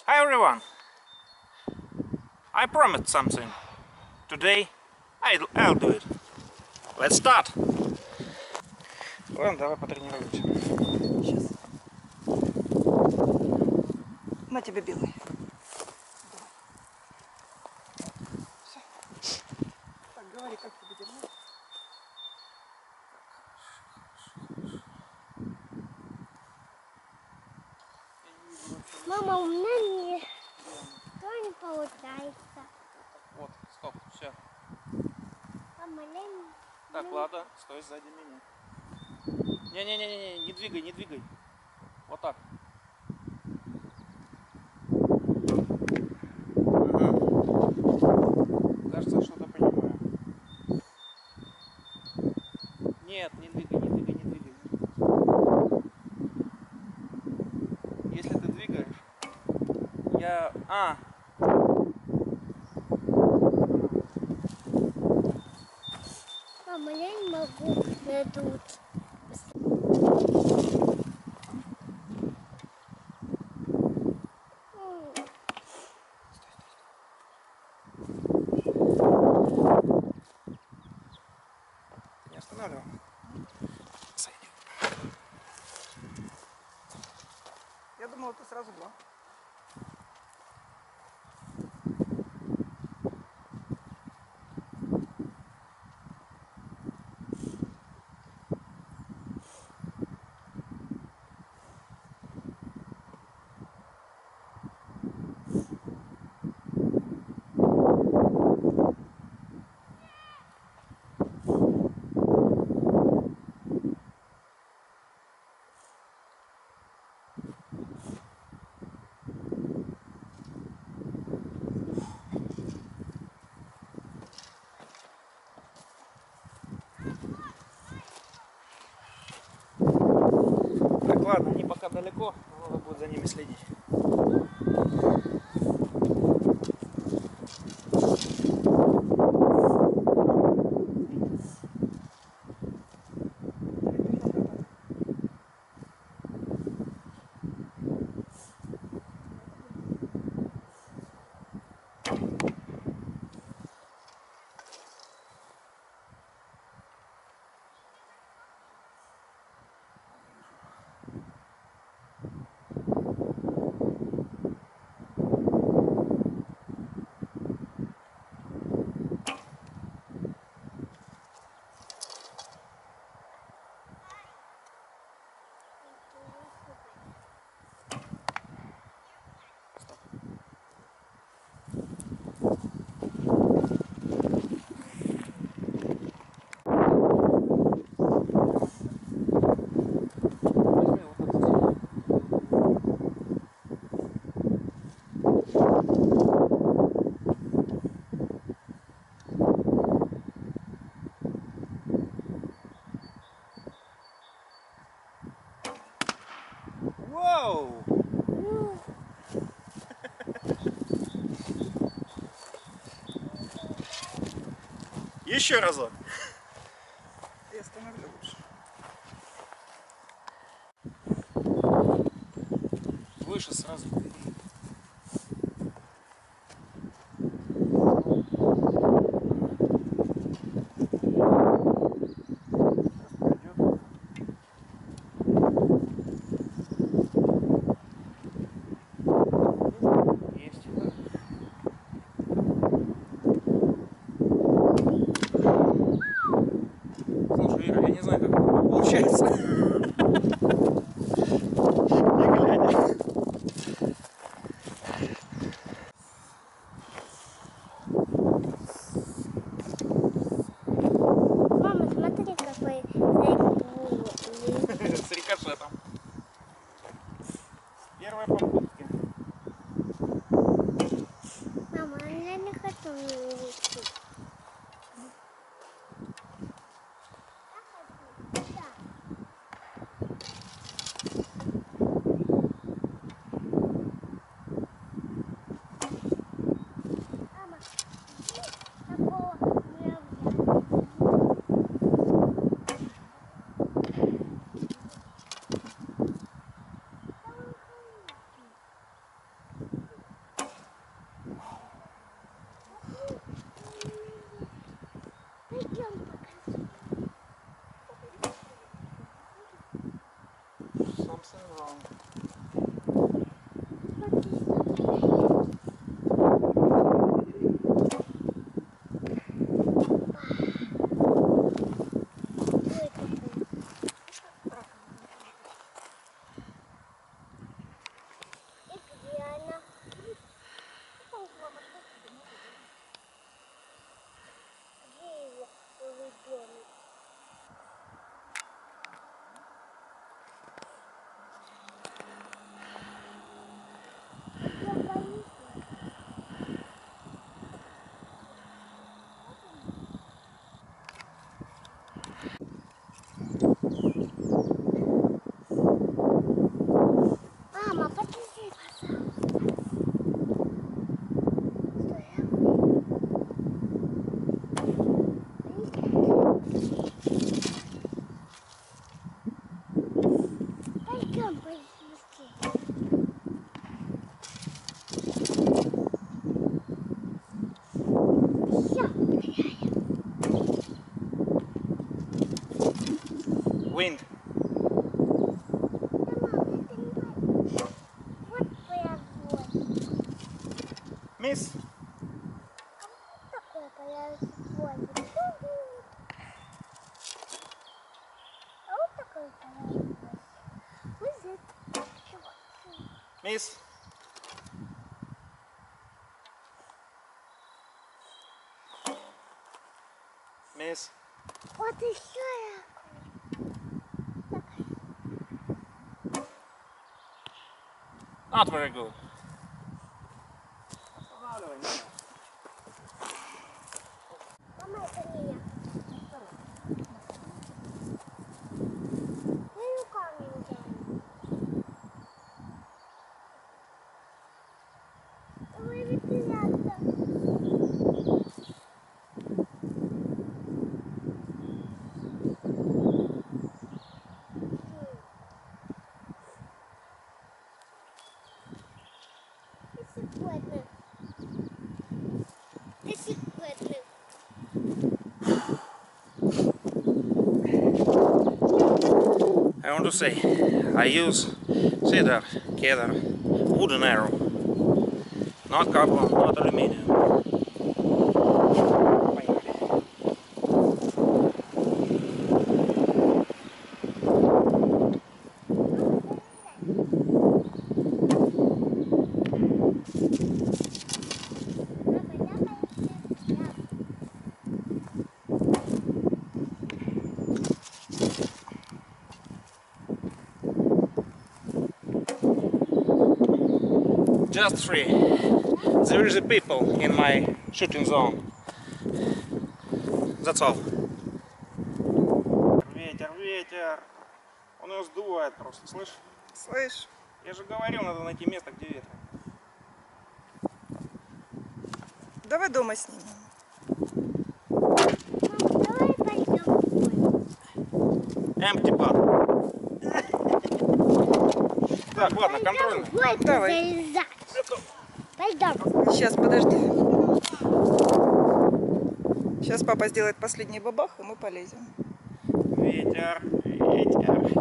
Hi everyone! I promised something. Today I'll do it. Let's start! Ладно, давай потренируемся. Сейчас. На тебе белый. Все. Так, говори, как тебе держать? Мама, у меня не получается. Вот, стоп, все. Мама, Так, ладно, стой сзади меня. Не-не-не, не двигай, не двигай. Вот так. Ага. Кажется, что-то понимаю. Нет, не двигай, не двигай, не двигай. Если ты двигаешь, я... Мама, я не могу надуть. Ты не останавливал? Сойди. Я думала, ты сразу два. Так, ладно, они пока далеко, но надо будет за ними следить. Воу! Еще разок. Я остановлю лучше. Выше сразу. Есть. Слушай, Ира, я не знаю, как получается. Не глядя. Мама, смотри, какой зайчик. С рикошетом. Первая попытка. Мама, я не хочу лететь. wrong. Мама, подожди, пожалуйста. Пойдем быстрее. Все, Wind. вот производ. Miss. Такое появится воздух. А вот такой появится. Вот здесь. Miss. Miss. Вот еще я. Not very good. Мама, это не я. Ты руками ударил. Ой, неприятно. Секундно. Секундно. I want to say, I use cedar, wooden arrow, not carbon, not aluminium. Just three. There is a people in my shooting zone. That's all. Ветер, ветер. Он ее сдувает просто, слышишь? Слышь, Я же говорил, надо найти место, где ветер. давай дома снимем. Мам, давай пойдем. Empty pad. Так, ладно, контрольно. Вот Давай. залезать. Пойдем. Сейчас, подожди. Сейчас папа сделает последний бабах, и мы полезем. Ветер, ветер.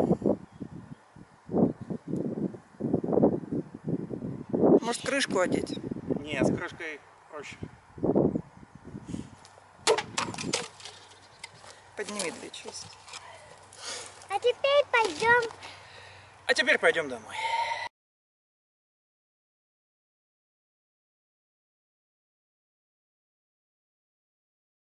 Может, крышку одеть? Нет, с крышкой проще. Подними две части. А теперь пойдем. А теперь пойдем домой.